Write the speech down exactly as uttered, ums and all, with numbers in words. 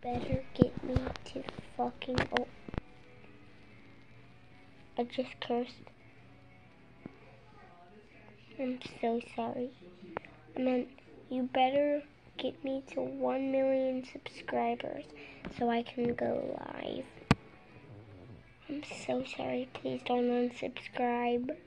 better get me to fucking, oh, I just cursed. I'm so sorry. I meant, you better get me to one million subscribers so I can go live. I'm so sorry, please don't unsubscribe.